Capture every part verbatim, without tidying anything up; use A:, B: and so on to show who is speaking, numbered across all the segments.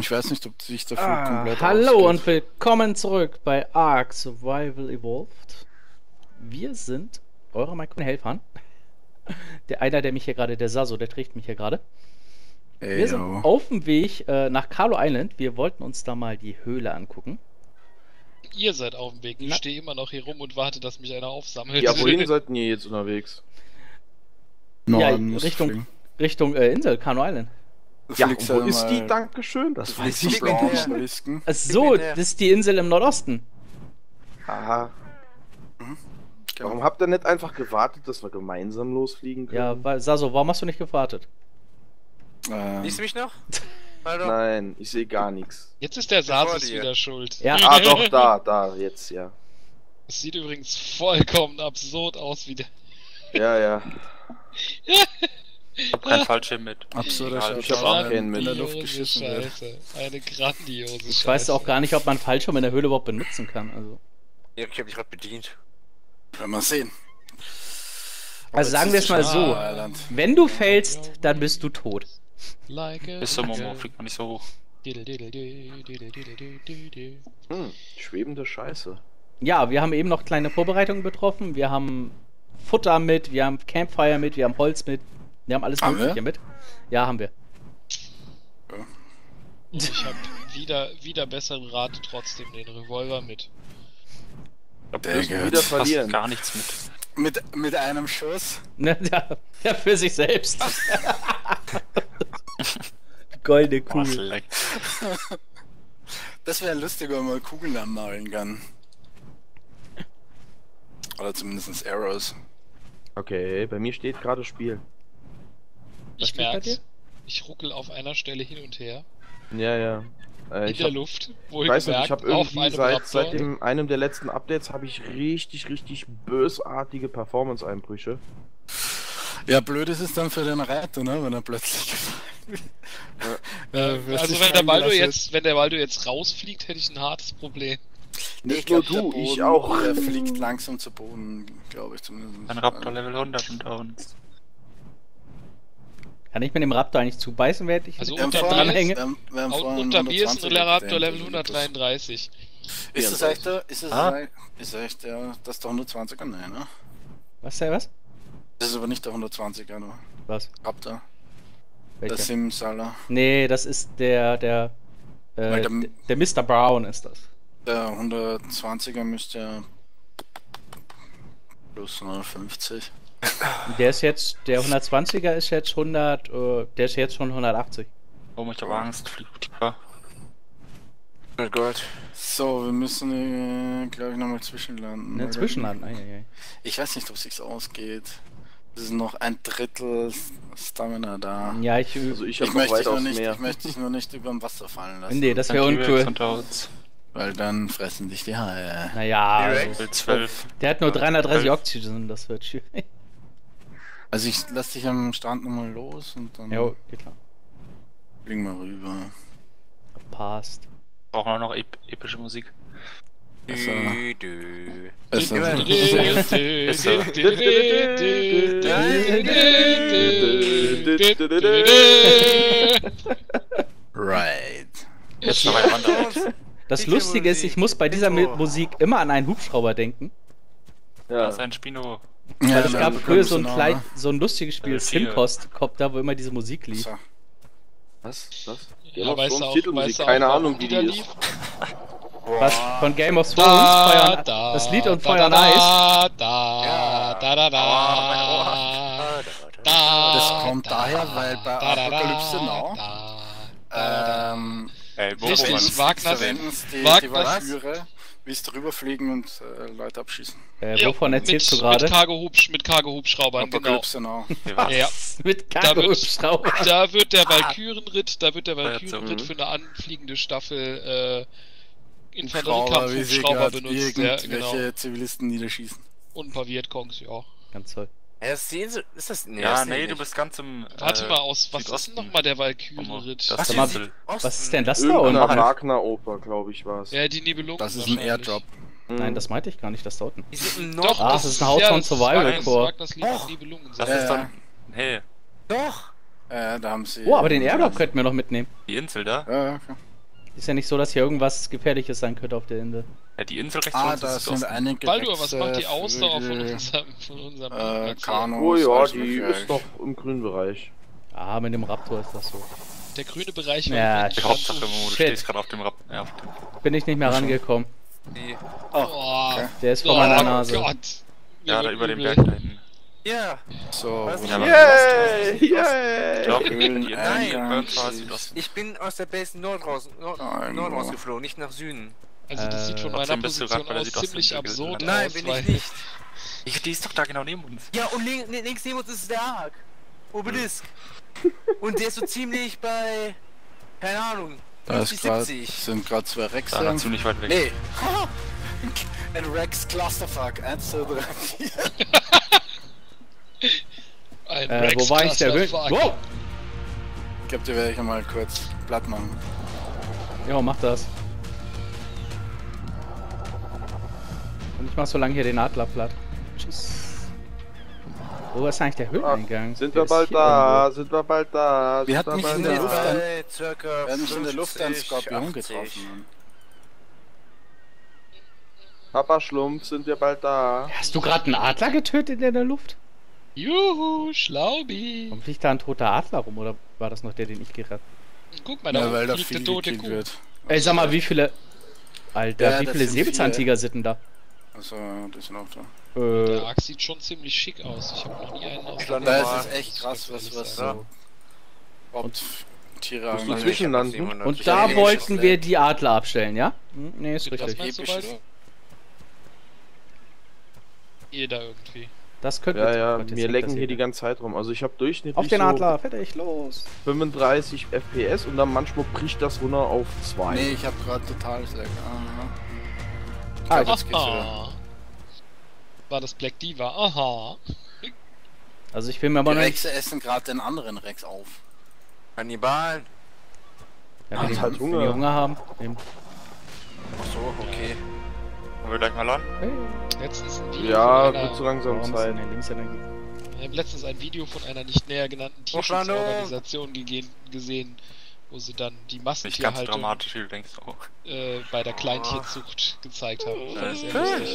A: Ich weiß nicht, ob sich dafür
B: Ah,
A: komplett
B: hallo
A: ausgeht.
B: und willkommen zurück bei Ark Survival Evolved. Wir sind eure Minecraft-Helfern. Der einer, der mich hier gerade, der Saso, der trägt mich hier gerade.
A: Ey,
B: Wir sind
A: yo.
B: auf dem Weg äh, nach Carlo Island. Wir wollten uns da mal die Höhle angucken.
C: Ihr seid auf dem Weg. Ich
B: Na-
C: stehe immer noch hier rum und warte, dass mich einer aufsammelt.
D: Ja, wohin sollten ihr jetzt unterwegs?
A: Norden
B: ja,
A: muss
B: Richtung,
A: fliegen.
B: Richtung äh, Insel, Carlo Island.
A: Du
D: Ja,
A: fliegst
D: wo
A: halt
D: ist
A: mal-
D: die? Dankeschön. Das
A: Du
D: weiß
A: fliegst
D: ich
A: nach
D: nicht.
A: Blanc Obelisken.
B: Ach so, das ist die Insel im Nordosten.
D: Aha.
A: Genau.
D: Warum habt ihr nicht einfach gewartet, dass wir gemeinsam losfliegen können?
B: Ja, weil, Saso, warum hast du nicht gewartet?
A: Ähm,
E: Siehst du mich noch? Alter.
D: Nein, ich sehe gar nichts.
C: Jetzt ist der
E: Vor
C: Sasus
E: dir.
C: wieder schuld.
B: Ja.
D: Ah, doch, da, da, jetzt, ja.
C: Es sieht übrigens vollkommen absurd aus, wie der...
D: Ja, ja.
F: Ich hab keinen Fallschirm mit.
A: absurder
F: Egal,
A: Scheiß.
D: ich hab auch keinen mit.
A: In der Luft
C: Grandiose
A: geschissen wird.
C: Scheiße. Eine grandiose Scheiße.
B: Ich weiß auch gar nicht, ob man Fallschirm in der Höhle überhaupt benutzen kann. Also,
E: Ja, ich hab dich gerade bedient.
A: Werden wir sehen.
B: also sagen wir es mal so.
A: Island.
B: Wenn du fällst, dann bist du tot.
C: Like a
F: Bis zum Momo
C: girl.
F: fliegt man nicht so hoch.
C: Diddle, diddle, diddle, diddle, diddle, diddle, diddle.
D: Hm, schwebende Scheiße.
B: Ja, wir haben eben noch kleine Vorbereitungen betroffen. Wir haben Futter mit, wir haben Campfire mit, wir haben Holz mit. Wir haben alles
A: Haben
B: Mögliche
A: wir?
B: mit. Ja, haben wir.
C: Und ich hab wieder, wieder besseren Rat trotzdem den Revolver mit.
A: Der
D: Wieder
A: gehört
D: verlieren.
F: Fast gar nichts mit.
A: mit, mit einem Schuss.
B: Ne, ja, ja, für sich selbst. Goldene
F: Boah,
B: Kugel.
F: leck.
A: Das wäre lustig, wenn man Kugeln anmalen kann. Oder zumindest Arrows.
D: Okay, bei mir steht gerade Spiel.
B: Was
C: Ich
B: steht bei
C: merk's.
B: dir?
C: Ich ruckel auf einer Stelle hin und her.
D: Ja, ja. Äh,
C: In
D: ich
C: der
D: hab,
C: Luft.
D: ich weiß nicht, ich
C: Wohlgemerkt,
D: habe
C: auf
D: irgendwie
C: einem
D: seit,
C: Raptor.
D: seit dem, einem der letzten Updates habe ich richtig, richtig bösartige Performance-Einbrüche.
A: Ja, blöd ist es dann für den Reiter, ne, wenn er plötzlich gefallen wird. Ja,
C: Äh,
A: wirst
C: also
A: dich
C: wenn der
A: fallen
C: Baldo
A: lassen.
C: jetzt, wenn der Baldo jetzt rausfliegt, hätte ich ein hartes Problem.
A: Nee,
D: Nicht nur
A: glaub,
D: du,
A: der
D: ich
A: Boden,
D: auch.
A: Der fliegt langsam zu Boden, glaube ich zumindest.
F: Ein Raptor Level hundert unter uns.
B: Kann ich mit dem Raptor eigentlich zubeißen, während ich
C: Also
A: Wir haben
C: unter
A: vorhin-
C: mir ist-
B: dranhänge?
A: wir haben- wir haben
C: Und
A: vorhin
C: unter mir ist ein
A: hundertzwanzig
C: Raptor
A: gesehen,
C: Level
A: also
C: hundertdreiunddreißig.
A: Ist das echt der, ist das
F: Ah.
A: ein- ist echt der, das ist der hundertzwanziger? Nein, ne?
B: Was, der was?
A: Das ist aber nicht der hundertzwanziger, nur
B: Was?
A: Raptor. Der
B: Welcher?
A: Simsala.
B: Nee, das ist der, der, äh,
A: Weil
B: der,
A: der-
B: der Mister Brown ist das.
A: Der hundertzwanziger müsste ja plus hundertfünfzig.
B: Der ist jetzt, der hundertzwanziger ist jetzt hundert, äh, der ist jetzt schon hundertachtzig.
F: Oh, ich hab Angst, fliegt tiefer.
E: Oh Gott.
A: So, wir müssen, äh, glaube ich, nochmal zwischenlanden.
B: Ne,
A: weil
B: Zwischenland, ei, ei, ei.
A: Ich weiß nicht, ob es sich ausgeht. Es ist noch ein Drittel Stamina da.
B: Ja, ich,
D: Also ich
A: Ich
D: habe noch
A: möchte, dich nur
D: weitaus
A: nicht,
D: mehr.
A: ich möchte dich nur nicht über dem Wasser fallen lassen.
B: nee, das wäre
F: Ein T-Rex
B: uncool.
F: unter uns.
A: Weil dann fressen dich die Haie.
B: Naja,
E: T-Rex?
B: also,
F: Level zwölf.
B: der hat nur dreihundertdreißig
F: zwölf.
B: Oxygen, das wird schwierig.
A: Also ich lass dich am Strand nochmal los und dann
B: Jo, geht klar.
A: fliegen wir rüber.
B: Passt.
F: Brauchen wir noch ep epische Musik.
A: Also,
E: Dü, dü.
A: also, right.
F: Jetzt noch ein Wanderweg.
B: Das
E: Bitte
B: Lustige ist,
E: Musik.
B: ich muss bei dieser
E: Bitte.
B: Mi- Musik immer an einen Hubschrauber denken.
D: Ja.
F: Das ist ein Spino.
A: Ja,
B: Weil es
A: dann
B: gab
A: bekommst
B: früher
A: du
B: so ein,
A: noch,
B: klein,
A: ne?
B: so ein lustiges Spiel,
F: Äh, vier.
B: Simcast-Cop, wo immer diese Musik lief.
A: So.
D: Was? Was?
C: Ja,
D: Game of
C: weißt du
D: Thrones
C: auch,
D: Titelmusik,
C: weißt du auch,
D: keine
C: warum
D: Ahnung, wie die
C: da
D: ist.
C: lief?
B: Was von Game of Thrones,
C: Da,
B: Feuer und,
C: da,
B: das Lied und
C: da,
B: Feuer und
C: da,
B: Eis.
C: Da, da,
E: Ja.
C: da, da,
E: Aua, mein Ohr.
C: da,
E: Da,
C: da,
A: Das kommt
C: da,
A: daher, weil bei
C: da, da, da,
A: Apokalypse Now,
C: da, da, da.
A: Ähm,
F: Ey, wo
C: Richtig,
F: man?
C: Wagner- Wagner-
A: verwenden's die, die
C: Wagner-
A: Walküre, wie es drüber fliegen und äh, Leute abschießen.
B: Äh,
C: Ja,
B: wovon erzählst
C: mit,
B: du gerade?
C: Mit Cargo-Hubsch- mit Cargo-Hubschraubern, genau.
A: Apokalypse Now.
C: Ja.
B: Mit
C: Da wird-
B: Cargo-Hubschrauber.
C: Da wird der Valkyrenritt, da wird der
F: Ja,
C: Valkyrenritt
D: so.
C: für eine anfliegende Staffel äh,
A: Schrauber, wie sie
C: Infanteriekampfhubschrauber
A: gerade
C: benutzt, ja,
A: irgendwelche
C: genau.
A: Zivilisten niederschießen.
C: Und ein paar Vietcongs, ja.
B: Ganz toll.
E: Ja, das ist die Insel. Ist das? Nee,
F: Ja,
E: das
F: nee,
E: nicht.
F: du bist ganz im.
C: Warte
F: äh,
C: mal aus, was ist
F: Südosten.
C: denn nochmal der
F: Momo.
C: Valkyrenritt?
F: Das
A: Was
F: ist die
A: für
F: Insel.
B: Was ist denn das da
D: Irgendeiner
B: unten?
D: Wagner-Oper, glaube ich, war es.
C: Ja, die Nibelungen.
A: Das ist ein
C: wahrscheinlich.
A: Airdrop.
B: Nein, das meinte ich gar nicht, das da unten.
E: Die sind im
C: Doch,
E: Nord.
B: Ah, das ist ein Haus von
C: das ist
B: Survival
C: Wagners-
B: Corps.
C: Wagners Lied
A: Och.
C: Nibelungen.
F: Das
A: Ja,
F: ist
A: ja.
F: dann. Hey,
E: Doch.
A: Äh, da haben sie.
B: Oh, aber den Airdrop könnten wir noch mitnehmen.
F: die Insel da?
A: Ja, ja, okay.
B: Ist ja nicht so, dass hier irgendwas Gefährliches sein könnte auf der Insel.
F: Ja, die Insel rechts
A: Ah,
F: von uns
A: da
F: ist
A: sind
F: Osten.
A: einige
C: Baldur, was macht die
A: Rechse,
C: Ausdauer von
A: Vögel,
C: unserem, von unserem
A: äh,
C: Maxi?
A: Kanus,
D: Oh ja,
A: alles
D: die
A: mögliche.
D: ist noch im grünen Bereich.
B: Ah, mit dem Raptor ist das so.
C: Der grüne Bereich war
B: Ja,
C: im
F: Die
C: Moment
F: Hauptsache,
C: ganz
F: Mo, du
B: Shit.
F: stehst gerade auf dem Rap. Ja, auf dem
B: Bin ich nicht mehr
A: Ach so.
B: rangekommen.
E: Die.
A: Oh,
C: Boah.
A: okay.
B: Der ist vor
C: Oh
B: meiner Nase.
C: Gott. Mir
F: ja da
C: wird
F: über dem
C: übel.
F: Berg da hinten.
E: Ja.
A: So,
E: Was?
A: wunderbar.
D: Yay!
F: Ich
D: Yay!
F: glaube,
A: Grün,
F: die
E: Nein.
F: Insel bei uns war Südosten.
E: Ich bin aus der Base Nord raus, Nord,
A: Nein,
E: Nord
A: Mann.
E: rausgeflogen, nicht nach Süden.
C: Also das sieht von
B: Äh,
C: meiner
F: trotzdem bist du
C: Position
F: grad bei der
C: aus
F: Südosten
C: ziemlich absurd
F: gelandet.
E: Nein,
C: aus,
E: bin
C: weil
E: ich nicht.
F: Ich, die ist doch da genau neben uns.
E: Ja, und link, li- links neben uns ist der Ark. Obelisk. Und der ist so ziemlich bei, keine Ahnung,
A: Da ist
E: fünfzig,
A: grad,
E: siebzig.
A: sind gerade zwei
F: Da
A: Rexe.
F: war ziemlich weit weg.
E: Nee.
A: Ein Rex Clusterfuck. eins, zwei, drei, vier.
C: ein
B: Äh,
C: Rex
B: wo war ich der Höhe?
C: Clusterfuck.
B: Wow!
A: Ich glaube, die werde ich mal kurz platt machen.
B: Ja, mach das. Und ich mach so lange hier den Adler platt. Tschüss. Wo ist eigentlich der Höhleneingang?
D: Sind
B: Der
D: wir
B: ist
D: bald
B: hier
D: da? Sind wir bald da?
A: Wir
D: Sind
A: hatten nicht
D: bald
A: in der
D: da?
A: Luft an-
E: Bei circa
A: Wir werden nicht in der Luft einen
E: fünfzig,
A: Skorpion
E: achtzig.
A: getroffen. Mann.
D: Papa Schlumpf, sind wir bald da?
B: irgendwo. Hast du gerade einen Adler getötet in der Luft?
C: Juhu, Schlaubi.
B: Warum fliegt da ein toter Adler rum? Oder war das noch der, den ich gerettet
C: Guck mal, da
A: Ja, weil da
C: unten liegt
A: viel
C: eine tote
A: gekillt
C: Kuh.
A: wird.
B: Ey, sag mal, wie viele... Alter,
A: Ja,
B: wie
A: das
B: viele
A: sind
B: Säbelzahntiger sind da?
A: Also, die sind auch da.
C: Der
B: Äh,
C: Ark sieht schon ziemlich schick aus. Ich habe noch nie einen aus
E: Schon
A: Da
E: normal.
A: ist es echt krass, was, was
E: Ja.
A: so überhaupt Tiere
D: Musst du
A: angeht.
D: zwischenlanden?
B: und
E: Ich
B: da
E: hab eh
B: wollten
E: nicht
B: wir die Adler abstellen, ja? Hm, nee, ist
C: Was
B: richtig.
C: meinst du,
A: Episches-
C: Baldur? Jeder irgendwie.
B: Das könnte
D: Ja,
B: jetzt-
D: ja,
B: Gott, jetzt
D: wir
B: hängt
D: lecken
B: das
D: hier die ganze Zeit rum. Also ich habe durchschnittlich
B: Auf den
D: so
B: Adler, fertig, los!
D: fünfunddreißig F P S und dann manchmal bricht das runter auf zwei.
A: Nee, ich habe gerade total Slack. Aha.
B: Ah,
A: Ich glaub, jetzt geht's wieder.
C: Aha. War das Black Diva? Aha.
B: Also ich will mir
A: Die
B: aber noch nicht...
A: Rexe essen gerade den anderen Rex auf.
E: Kannibalen.
B: Ja, wenn, die,
D: halt
B: wenn
D: Hunger.
B: die Hunger haben. Eben.
E: Ach so, okay.
F: Wollen wir gleich mal laden?
B: Hey,
C: Letztens ein Video
D: Ja,
C: von
D: wird
C: einer,
D: so langsam
B: warum ist
D: Zeit.
B: denn der Linksenergie?
C: ich habe letztens ein Video von einer nicht näher genannten
E: Hochlandung.
C: Tierschutzorganisation gege- gesehen, wo sie dann die
F: Nicht ganz
C: Massentierhaltung
F: dramatisch, wie du denkst. Oh.
C: äh, bei der Kleintierzucht gezeigt haben.
F: Ja,
C: Das ist
F: ist
C: sehr lustig.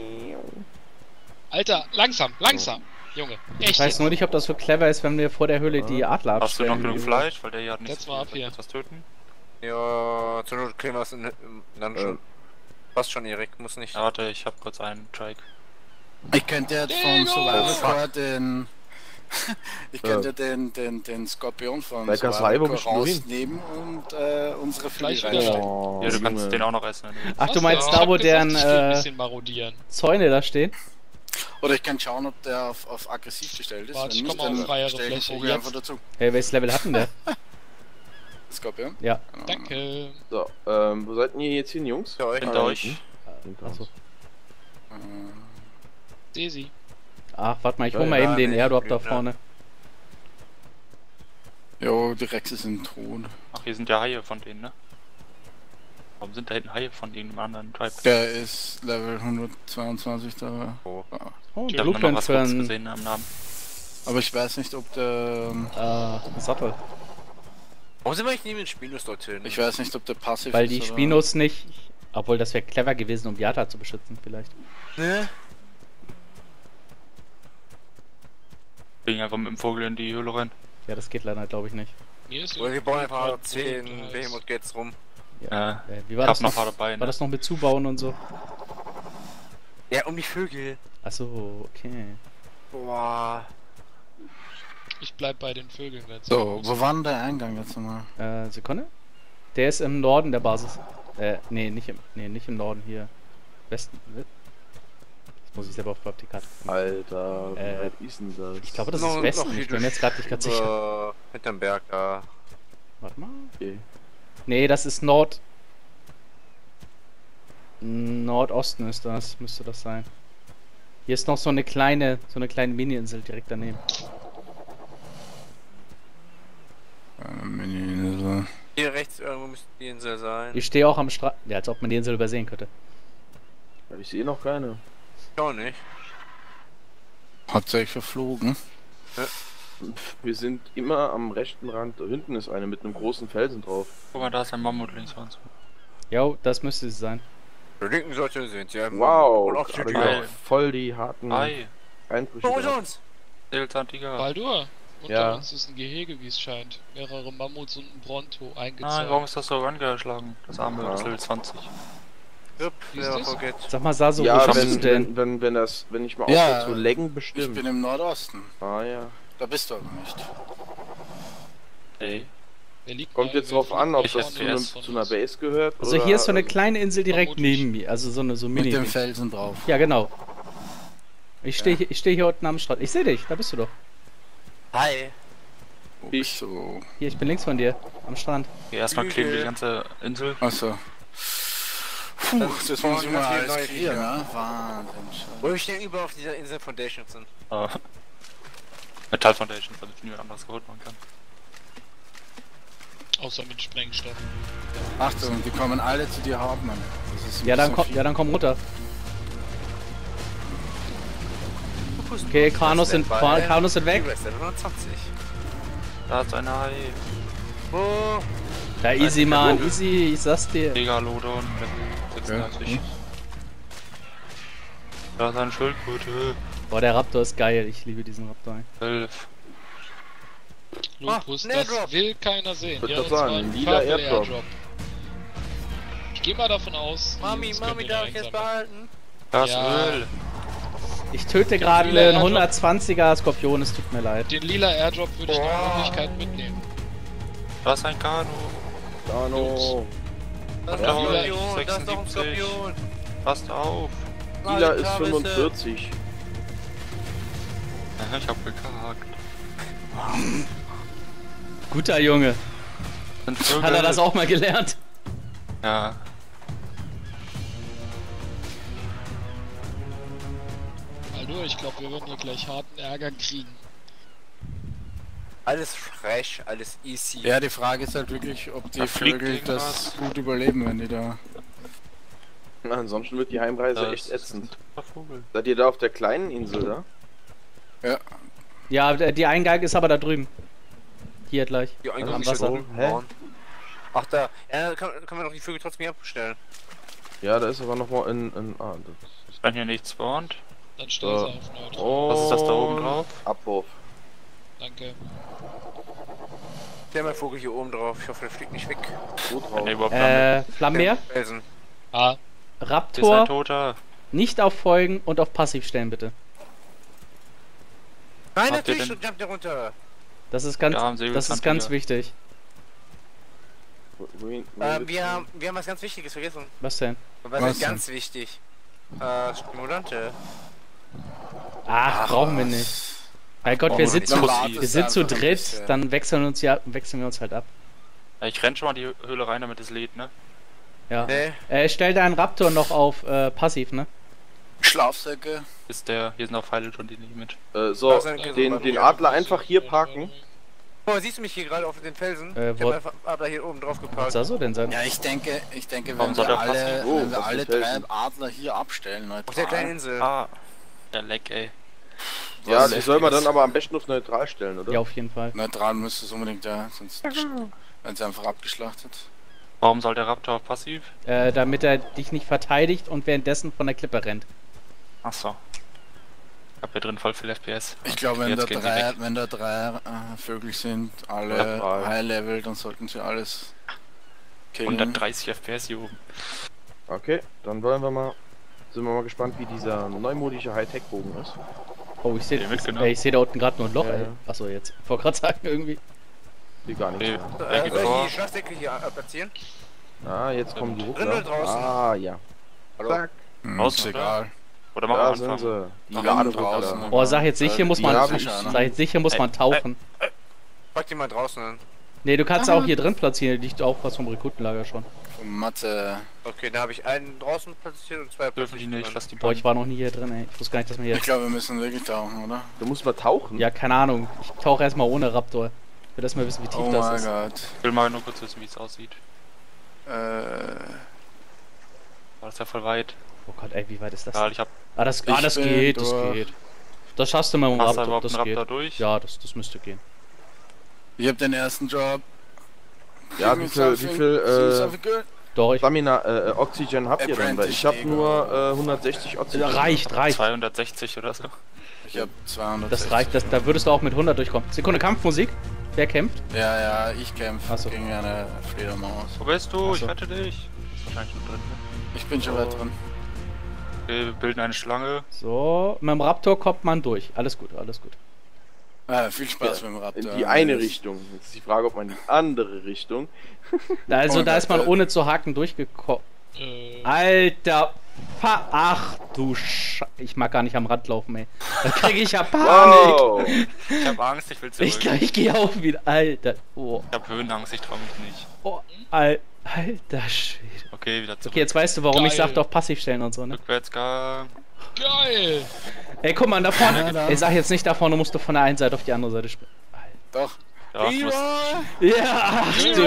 C: Alter, langsam, langsam, Junge. Echt
B: Ich weiß
C: jetzt?
B: nur nicht, ob das so clever ist, wenn wir vor der Höhle die Adler
F: Hast du noch
B: abstellen.
F: genug Fleisch? Weil der hier hat nicht
C: Setz
F: so
C: mal
F: viel.
C: ab
F: Soll ich
C: hier.
F: jetzt was töten?
E: Ja, zur Not kriegen wir es in, in, dann schon.
D: Äh.
E: Passt schon, Erik, muss nicht.
F: Ja, warte, ich hab kurz einen Trike.
A: Ich könnte jetzt vom
C: Diego!
A: Survival
F: Oh, fuck.
A: Core den. Ich könnte den, den, den Skorpion von
D: Like a
A: Survival
D: Cyber
A: Core
D: bist du hin.
A: rausnehmen und äh, unsere
C: Gleich
A: Filet
C: wieder
A: reinstecken.
D: Oh,
F: Ja, du kannst
D: Junge.
F: den auch noch essen. Wenn du willst.
B: Ach, du
C: Was?
B: meinst
C: Ja,
B: da,
C: ich
B: wo
C: hab gesagt,
B: deren
C: ich will ein
B: äh,
C: bisschen marodieren.
B: Zäune da stehen?
A: Oder ich kann schauen, ob der auf, auf aggressiv gestellt ist.
C: Warte,
A: Wenn
C: ich
A: nicht,
C: komm auf
A: dann
C: freiere
A: stell ich den
C: Fläche.
A: Vogel
C: Jetzt.
A: einfach dazu.
B: Hey, welches Level hatten der?
A: Skorpion?
B: Ja.
A: Genau.
C: Danke.
D: So, ähm, wo seid denn ihr jetzt hin, Jungs?
E: Ja, euch.
F: Hinter
D: Ah,
F: euch.
D: hinten.
B: Achso.
A: Äh,
C: Daisy.
B: Ach, warte mal, ich
D: Ja,
B: hol mal
E: ja,
B: eben den
E: nee,
B: Airdrop da
E: blöd, ne?
B: vorne.
A: Jo, die Rexe sind tot.
F: Ach, hier sind ja Haie von denen, ne? Warum sind da hinten Haie von irgendeinem anderen Tribe?
A: Der ist Level hundertzweiundzwanzig da.
E: Oh.
A: Ja.
B: Oh,
F: Ich hab nur noch
B: Blueprint
F: was
B: für
F: Gutes
B: einen
F: gesehen am Namen.
A: Aber ich weiß nicht, ob der.
B: äh, Sattel.
E: Warum sind wir eigentlich neben den Spinos dorthin?
A: Ich weiß nicht, ob der passiv
B: Weil
A: ist.
B: die
A: oder-
B: Spinos nicht... Obwohl, das wäre clever gewesen, um die Adler zu beschützen, vielleicht.
E: Ne?
F: Wegen einfach mit dem Vogel in die Höhle rein.
B: Ja, das geht leider, glaube ich, nicht.
C: Mir ist
E: Oder wir bauen einfach
C: Blueprint
E: zehn
C: heiß.
E: Behemoth Gates rum.
F: Ja.
B: Äh, wie
F: Ich
B: war
F: hab
B: das
F: noch
B: noch?
F: paar dabei, ne?
B: War das noch mit Zubauen und so?
E: Ja, um die Vögel.
B: Achso, okay.
E: Boah.
C: Ich bleib bei den Vögeln jetzt.
A: So, wo war denn der Eingang jetzt nochmal?
B: Äh, Sekunde? Der ist im Norden der Basis. Äh, nee, nicht im, nee, nicht im Norden hier. Westen. Jetzt muss ich selber auf die Karte gucken.
D: Alter, wie
B: Äh,
D: weit ist denn das?
B: Ich glaube, das
E: Noch-
B: ist Westen.
E: noch
B: Ich
E: hier
B: bin mir jetzt gerade nicht ganz sicher.
E: Über hinterm Berg da.
B: Warte mal.
D: Okay.
B: Nee, das ist Nord... Nordosten ist das, müsste das sein. Hier ist noch so eine kleine, so eine kleine Mini-Insel direkt daneben.
A: Eine Mini-Insel.
E: Hier rechts irgendwo müsste die Insel sein.
B: Ich stehe auch am Strand. Ja, als ob man die Insel übersehen könnte.
D: Ich sehe noch keine.
E: Ich auch nicht.
A: Hauptsächlich verflogen.
D: Wir sind immer am rechten Rand. Da hinten ist eine mit einem großen Felsen drauf.
F: Guck mal, da ist ein Mammut links von uns.
B: Jo, das müsste es sein.
E: Der linken Seite sind ja.
D: Wow,
E: Und auf die
D: gerade
E: Tür.
F: geil.
D: wieder voll die harten
F: Hi,
D: Einbrüche.
E: Vor
D: gehabt.
E: uns!
F: Säbelzahntiger.
C: Baldur! Unter
D: Ja.
C: uns ist ein Gehege, wie es scheint. Mehrere Mammuts und ein Bronto
F: Nein,
C: eingezäunt.
F: warum ist das so angeschlagen? Das arme
D: Ja.
F: das Level zwanzig.
E: Yep,
C: Wie ist
E: never
C: das?
E: forget.
B: Sag mal, Saso,
D: Ja,
B: wo bist du
D: wenn,
B: denn?
D: wenn, wenn, wenn das, wenn ich mal
A: Ja,
D: aufhöre zu laggen,
A: Ich
D: bestimmt.
A: bin im Nordosten.
D: Ah ja.
A: Da bist du aber nicht.
F: Ey.
C: Der liegt
D: Kommt
C: mal
D: jetzt
C: irgendwie
D: drauf an, ob
F: Ich
D: das
F: F
D: zu,
F: P
D: einem,
F: S
C: von
D: zu einer
C: uns.
D: Base gehört.
B: Also
D: oder,
B: hier ist so eine
D: also-
B: kleine Insel direkt
C: Vermutlich.
B: neben mir, also so eine so
A: Mit
B: Mini.
A: dem Felsen drauf.
B: Ja, genau. Ich stehe ich steh hier unten am Strand. Ich sehe dich, da bist du doch.
E: Hi.
A: Wo
D: Ich-
A: bist du?
B: Hier, ich bin links von dir, am Strand.
F: Okay, erstmal kleben wir die ganze Insel.
A: Achso. Puh,
E: Das
A: das,
E: ist
A: muss ich mal
E: ganz viel
A: alles
E: neue
A: kriegen,
E: Viecher.
A: ne? Wahnsinn.
E: Wo wir stehen überall auf dieser Insel Foundations sind.
F: Ah. Metall Foundation, damit niemand anderes geholt machen kann.
C: Außer mit Sprengstoff.
A: Achtung, die kommen alle zu dir, Hauptmann. Das ist ein
B: Ja, dann
A: bisschen
B: komm,
A: viel.
B: ja, dann komm runter. Okay, Kanus sind, Kan- Kanus sind weg.
E: hundertzwanzig.
F: Da ist eine Hai.
E: Wo?
B: Ja, easy, man, easy, ich sag's dir.
F: Megalodon, Level sechsundneunzig.
A: Ja.
F: Da ist eine Schildkröte.
B: Boah, der Raptor ist geil, ich liebe diesen Raptor.
F: elf.
C: Lupus,
E: Ah,
C: das
E: Airdrop.
C: will keiner sehen.
D: Würd
C: Ja,
D: doch
C: und zwar
D: sagen,
C: ein
D: lila
C: Farbe
D: Airdrop.
C: Airdrop. Ich gehe mal davon aus.
E: Mami,
C: das
E: Mami,
C: können wir
E: darf
C: nur
E: ich jetzt
C: einsammeln.
E: behalten?
F: Das
C: Ja.
F: Öl.
B: Ich töte gerade
C: lila
B: einen
C: Airdrop.
B: hundertzwanziger Skorpion, es tut mir leid.
C: Den lila Airdrop würde ich nach
E: Boah.
C: Möglichkeit mitnehmen.
F: Da ist ein Kanu.
D: Dano.
E: Das ist
F: Ja,
E: doch ein Skorpion, das ist doch ein
F: sechsundsiebzig.
E: Skorpion.
F: Passt auf.
D: Lila
E: Nein,
D: ist
E: Kabel
D: fünfundvierzig.
F: Ich hab gekackt.
B: Guter Junge.
F: Sind Vögel.
B: Hat er das auch mal gelernt?
F: Ja.
C: Hallo, ich glaube, wir werden hier gleich harten Ärger kriegen.
E: Alles fresh, alles easy.
A: Ja, die Frage ist halt wirklich, ob die
F: Da fliegt
A: Vögel
F: irgendwas.
A: das gut überleben, wenn die da...
D: Na, ansonsten wird die Heimreise
F: Da
D: echt
F: ist
D: ätzend.
F: ein Vogel.
D: Seid ihr da auf der kleinen Insel da?
B: Ja, der- die Eingang ist aber da drüben. Hier gleich.
E: Die
B: Also
E: Eingang
B: am
E: ist
B: Wasser.
E: schon
D: Hä?
E: bauen. Ach da, ja, kann, können wir doch die Vögel trotzdem hier abbestellen.
D: Ja, da ist aber noch mal ein... ein ah, das ist
F: Wenn hier nichts spawnt.
C: Dann stell
D: Ja.
C: sie auf neutral.
D: oh,
F: Was ist das da oben drauf?
D: Abwurf.
C: Danke.
E: Der mein Vogel hier oben drauf. Ich hoffe, der fliegt nicht weg.
D: Gut
F: Wenn
D: drauf.
F: der überhaupt landet.
B: Äh, Flammeer,
E: Felsen.
C: Ah,
F: Ist ein
B: Raptor,
F: Toter.
B: nicht auf Folgen und auf Passiv stellen, bitte.
E: Nein,
F: Habt ihr
E: natürlich
F: denn-
E: jumpt der runter.
B: Das ist ganz,
F: Ja, haben
B: das ist
F: Säbelzahntiger.
B: ganz wichtig.
D: Wohin- wohin
E: Äh,
D: willst
E: wir,
D: du?
E: haben, wir haben was ganz Wichtiges vergessen.
B: Was denn?
E: Was,
A: Was
E: ist ganz wichtig? Äh, Stimulante.
B: Ach, brauchen wir nicht. Mein Gott, wir
F: Brauchen wir
B: sind,
F: nicht.
B: zu,
F: Dann
A: wartest
B: wir sind zu
A: einfach ein
B: dritt,
A: bisschen.
B: dann wechseln, uns ja, wechseln wir uns halt ab.
F: Ja, ich renn schon mal die Höhle rein, damit es lädt, ne?
B: Ja.
E: Nee.
B: Äh, stell deinen Raptor noch auf äh, Passiv, ne?
A: Schlafsäcke.
F: Ist der. Hier sind auch Pfeile drin, die nehme ich mit.
D: Äh, so,
E: Was denn?
D: den, den Adler einfach hier parken.
E: Oh, siehst du mich hier gerade auf den Felsen?
B: Äh,
E: ich
B: wo-
E: hab einfach Adler hier oben drauf
B: Was
E: geparkt.
B: soll so denn sein?
A: Ja, ich denke, ich denke,
F: Warum
A: wenn
F: soll
A: wir
F: der
A: alle,
F: passen?
D: Oh,
A: wenn wir
D: was
A: alle
D: ist Felsen?
A: drei Adler hier abstellen, neutral.
E: Auf der kleinen Insel.
F: Ah. Der Leck, ey.
D: Ja,
A: Was
D: die
A: ist
D: soll man
A: das?
D: dann aber am besten auf neutral stellen, oder?
B: Ja, auf jeden Fall.
A: Neutral müsste es unbedingt, ja, sonst werden sie einfach abgeschlachtet.
F: Warum soll der Raptor auf passiv?
B: Äh, damit er dich nicht verteidigt und währenddessen von der Klippe rennt.
F: Achso. Ich hab hier drin voll viel F P S.
A: Ich glaube, wenn
F: Jetzt
A: da
F: gehen sie
A: drei,
F: weg.
A: wenn da drei äh, Vögel sind, alle
D: Neutral.
A: High Level, dann sollten sie alles killen.
F: hundertdreißig F P S hier oben.
D: Okay, dann wollen wir mal... Sind wir mal gespannt, wie dieser neumodische Hightech-Bogen ist.
B: Oh, ich sehe
F: Den mitgenommen.
B: ich seh da unten gerade nur ein Loch,
D: Ja,
B: ey.
D: ja.
B: Achso, jetzt. Ich wollte gerade sagen, irgendwie.
D: Wie gar nichts
F: Nee.
D: mehr.
F: Er
E: Äh,
F: geht
E: soll
F: vor.
E: ich die Schlafsäcke hier äh, platzieren?
D: Ah, jetzt kommen die
E: Drinnen
D: Ruckler.
E: draußen.
D: Ah, ja.
E: Hallo?
D: Zack.
A: Hm,
F: Draußen,
A: ist
F: oder?
A: egal.
F: Oder machen
D: Da
F: wir
D: sind
F: anfangen?
D: sie. Die
A: Nach
D: Laderuckler.
A: draußen.
B: Oh, sag jetzt nicht, hier muss
A: Die
B: man,
A: haben
D: schon,
A: ne?
B: sag jetzt nicht, hier muss man tauchen.
E: Pack die mal draußen an.
B: Nee, du kannst auch hier drin platzieren, liegt auch was vom Rekrutenlager schon.
A: Von Mathe.
E: Okay, da habe ich einen draußen platziert und zwei
F: Dürfen die nicht,
E: drin.
F: lass die
B: Boah, ich
F: beiden.
B: war noch nie hier drin, ey. Ich wusste gar nicht, dass man hier...
A: Ich glaube, wir müssen wirklich tauchen, oder?
D: Da muss man tauchen.
B: Ja, keine Ahnung. Ich tauche erstmal ohne Raptor. Ich will erstmal wissen, wie tief
A: Oh
B: das
A: mein
B: ist.
A: Gott.
F: Ich will mal nur kurz wissen, wie es aussieht.
A: Äh,
F: War das ja voll weit.
B: Oh Gott, ey, wie weit ist das?
F: Ja, ich hab.
B: Ah, das,
A: Ich
B: ah, das
A: bin
B: geht, das
A: durch.
B: geht. Das schaffst du mit dem
F: Passt da
B: Raptor,
F: überhaupt
B: das
F: ein
B: geht.
F: Raptor durch?
B: Ja, das, das müsste gehen.
A: Ich hab den ersten Job.
D: Ja, wie viel, wie viel äh,
B: Doch, ich,
D: Stamina, äh, Oxygen habt ihr denn? Weil ich habe nur äh, hundertsechzig Oxygen.
B: reicht, reicht.
F: zweihundertsechzig oder so.
A: Ich hab zweihundert.
B: Das reicht, das, da würdest du auch mit hundert durchkommen. Sekunde, Kampfmusik. Wer kämpft?
A: Ja, ja, ich kämpfe
B: Ach so.
A: gegen eine Fledermaus.
F: Wo bist du?
B: Ach
F: Ich
B: so.
F: rette dich. Ist wahrscheinlich schon drin. Ne?
A: Ich bin schon weit drin.
F: Okay, wir bilden eine Schlange.
B: So, mit dem Raptor kommt man durch. Alles gut, alles gut.
A: Ah, viel Spaß
D: Ja,
A: mit dem Raptor.
D: In die eine
A: Das-
D: Richtung. Jetzt ist die Frage, ob man in die andere Richtung.
B: Also,
A: Und
B: da ist man
A: das-
B: ohne zu haken durchgekommen.
C: Äh,
B: Alter, Fa ach du Sch... Ich mag gar nicht am Rand laufen, ey. Da kriege ich ja Panik.
D: Wow!
F: Ich hab Angst, ich will zurück.
B: Ich, ich gehe auch wieder. Alter, oh,
F: Ich hab Höhenangst, ich trau mich nicht.
B: oh, Al alter Schwede.
F: Okay, wieder zurück.
B: Okay, jetzt weißt du, warum ich
C: Geil.
B: sag doch passiv stellen und so, ne?
F: Rückwärtsgang.
C: geil!
B: Ey, guck mal, da vorne.
A: Ja, da.
B: Ey, sag jetzt nicht da vorne, musst du von der einen Seite auf die andere Seite springen.
A: Doch.
F: Ja, ich muss,
B: Ja, ach du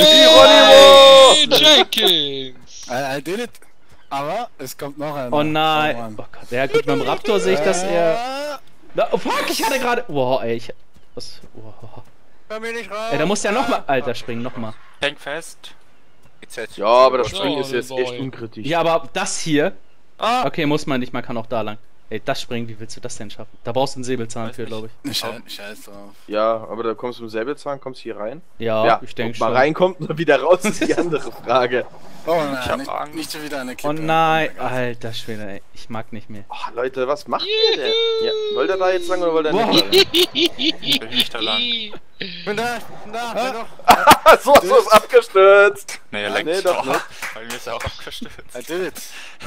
C: Hey, Jenkins!
A: I, I did it. Aber es kommt noch einer.
B: Oh nein.
A: Mann.
B: Oh Gott, ja gut, mit dem Raptor sehe ich, dass er...
A: Ah,
B: Na, oh fuck, ich hatte gerade... Wow, ey, ich... Was... Wow.
E: Komm hier nicht raus.
B: Ey, da muss ja nochmal... Alter, springen, nochmal.
F: häng fest.
D: Ja, aber das
C: So,
D: Springen ist jetzt
C: Boy.
D: echt unkritisch.
B: Ja, aber das hier...
F: Ah!
B: Okay, muss man nicht, man kann auch da lang. Ey, das Springen, wie willst du das denn schaffen? Da brauchst du einen Säbelzahn
F: Weiß
B: für,
F: nicht.
B: glaube ich.
A: Scheiß, scheiß drauf.
D: Ja, aber da kommst du mit dem Säbelzahn, kommst hier rein.
B: Ja, ich denke
D: ob
B: schon.
D: man reinkommt und wieder raus, ist die andere Frage.
A: Oh
F: Ich
A: nein,
F: hab
A: nicht,
F: Angst.
A: nicht schon wieder eine
B: Oh
A: Kippe.
B: nein,
A: mein Gott.
B: alter Schwede, ey. Ich mag nicht mehr.
D: Oh, Leute, was macht ihr denn? Ja, wollt ihr da jetzt lang oder wollt ihr
B: Wow.
D: nicht?
F: Ich will nicht da lang.
E: Ich bin da, ich bin da, ich bin doch.
D: Ah, so, so ist abgestürzt.
F: Nee, er
D: Ja,
F: lenkt
D: nee,
F: sich
D: doch
F: doch.
D: nicht.
F: Bei mir ist er auch abgestürzt.
A: I did it.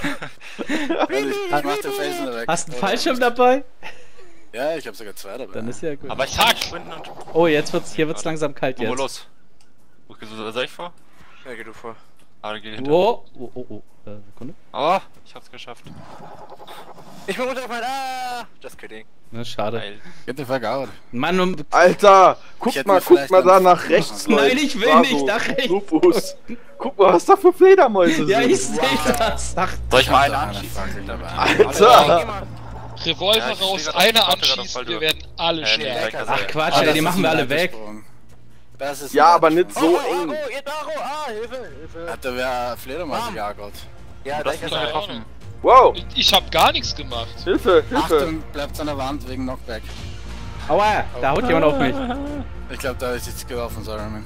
A: Also ich, ich mach den Felsen weg.
B: Hast du einen
A: Oder-
B: Fallschirm dabei?
A: Ja, ich hab sogar zwei dabei.
B: Dann ist ja gut.
F: Aber ich kann nicht sprinten und...
B: Oh, jetzt wird's, hier wird's langsam kalt
F: Wo
B: jetzt.
F: los? Wo soll ich vor?
E: Ja, geh du vor.
F: Ah, da geht hinter.
B: Oh, oh, oh, oh. Äh, Sekunde.
F: Oh, ich hab's geschafft.
E: Ich bin runtergefallen. Ah, just kidding.
B: Na, schade.
F: Geil.
A: Get the fuck out.
B: Mann, um,
D: Alter,
A: Ich
D: guck
A: hätte
D: mal,
A: mir
D: guck
A: vielleicht
D: mal da
A: einen-
D: nach rechts,
B: Nein,
D: Leute.
B: ich will
D: Da
B: nicht
D: so,
B: nach rechts.
D: Lupus. Guck mal, was da für Fledermäuse
B: ja,
D: sind.
B: ich seh das. Ach,
F: Soll ich mal einen
A: Hab da
F: anschießen?
A: Fackel dabei.
D: Alter.
E: Geh mal.
C: Revolver
F: Ja, ich
C: raus,
F: stehe grad
C: eine
F: auf der Karte,
C: anschießen,
F: voll
C: wir
F: durch.
C: werden alle
F: Äh, nee,
C: sterben.
F: weg, das
B: ach
F: ist-
B: Quatsch,
A: Ah,
B: ey,
A: das
B: die
A: ist
B: machen
A: ein
B: wir alle weg.
A: Weitersprung. Das ist ein
D: Ja, aber nicht
A: Weitersprung.
D: so
E: oh,
D: eng.
E: Oh, oh, jetzt Aro. Ah, Hilfe, Hilfe.
A: Hat der wer Fledermaus
E: Bam.
A: gejagt?
E: Ja,
F: Du
E: da
F: hast
E: ist
F: mich
E: er.
C: keine
F: getroffen.
C: Ahnung.
D: Wow,
C: Ich, ich hab gar nichts gemacht.
D: Hilfe, Hilfe.
A: Achtung, bleibt an der Wand wegen Knockback.
B: aua, da haut jemand auf mich.
A: Ich glaube, da ist jetzt geworfen, sorry, man.